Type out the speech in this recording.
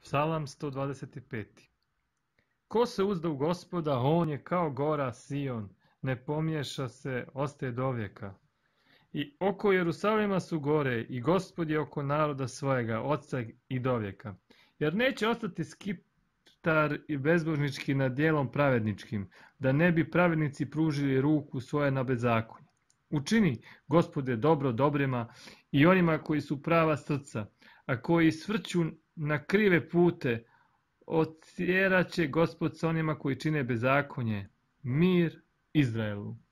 Psalam 125. Ko se uzda u Gospoda, on je kao gora Sion, ne pomiješa se, ostaje dovijeka. I oko Jerusalima su gore, i Gospod je oko naroda svojega, odsad i dovijeka. Jer neće ostati skiptar i bezbožnički nad djelom pravedničkim, da ne bi pravednici pružili ruku svoje na bezakonje. Učini, Gospode, dobro dobrima i onima koji su prava srca, a koji svrću na krive pute, otjeraće Gospod sa onima koji čine bezakonje. Mir Izraelu.